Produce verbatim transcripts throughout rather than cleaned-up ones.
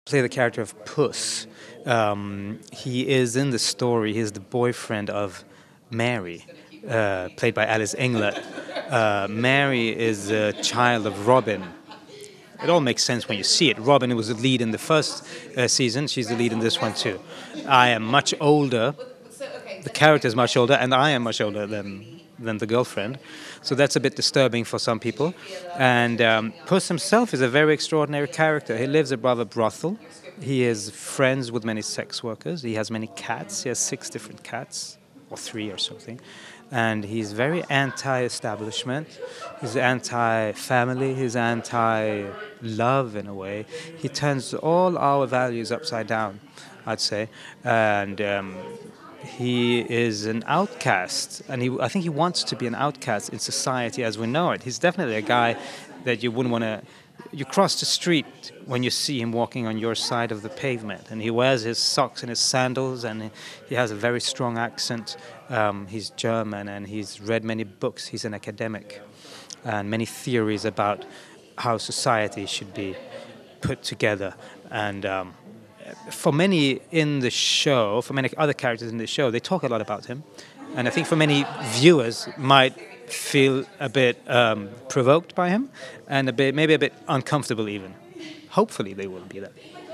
Play the character of Puss. Um, he is in the story. He's the boyfriend of Mary, uh, played by Alice Englert. Uh, Mary is a child of Robin. It all makes sense when you see it. Robin was the lead in the first uh, season. She's the lead in this one too. I am much older. The character is much older, and I am much older than than the girlfriend. So that's a bit disturbing for some people. And um, Puss himself is a very extraordinary character. He lives above a brothel. He is friends with many sex workers. He has many cats. He has six different cats, or three or something. And he's very anti-establishment. He's anti-family. He's anti-love in a way. He turns all our values upside down, I'd say. And um, he is an outcast, and he, I think he wants to be an outcast in society as we know it. He's definitely a guy that you wouldn't want to... You cross the street when you see him walking on your side of the pavement, and he wears his socks and his sandals, and he has a very strong accent. Um, he's German, and he's read many books. He's an academic, and many theories about how society should be put together. And um, for many in the show, for many other characters in the show, they talk a lot about him. And I think for many viewers might feel a bit um, provoked by him and a bit, maybe a bit uncomfortable even. Hopefully they will be that.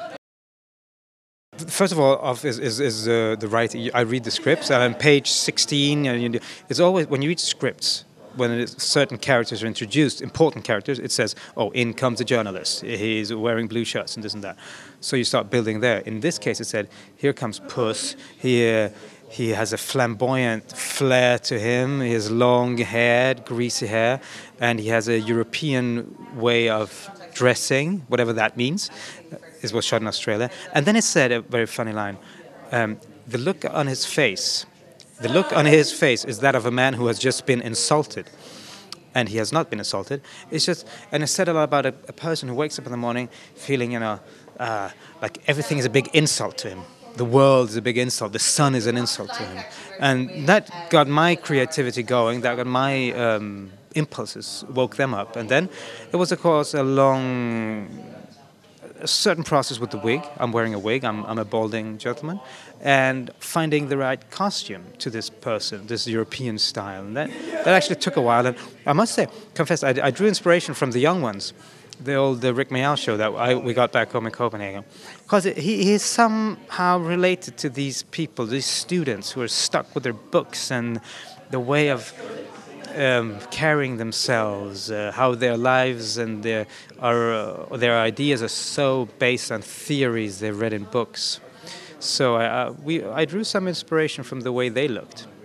First of all, of is is, is uh, the writing. I read the scripts, and on page sixteen, you know, it's always when you read scripts, when it is, certain characters are introduced, important characters, it says, "Oh, in comes a journalist. He's wearing blue shirts and this and that." So you start building there. In this case, it said, "Here comes Puss. He uh, he has a flamboyant flair to him. He has long hair, greasy hair, and he has a European way of dressing, whatever that means." It was shot in Australia. And then it said a very funny line. Um, the look on his face, the look on his face is that of a man who has just been insulted. And he has not been insulted. It's just, and it said a lot about a, a person who wakes up in the morning feeling, you know, uh, like everything is a big insult to him. The world is a big insult. The sun is an insult to him. And that got my creativity going. That got my um, impulses, woke them up. And then it was, of course, a long... a certain process with the wig. I'm wearing a wig. I'm, I'm a balding gentleman, and finding the right costume to this person, this European style, and that that actually took a while. And I must say, confess, I, I drew inspiration from the young ones, the old the Rick Mayall show that I, we got back home in Copenhagen, because he, he is somehow related to these people, these students who are stuck with their books and the way of Um, carrying themselves, uh, how their lives and their are uh, their ideas are so based on theories they've read in books. So I, uh, we I drew some inspiration from the way they looked.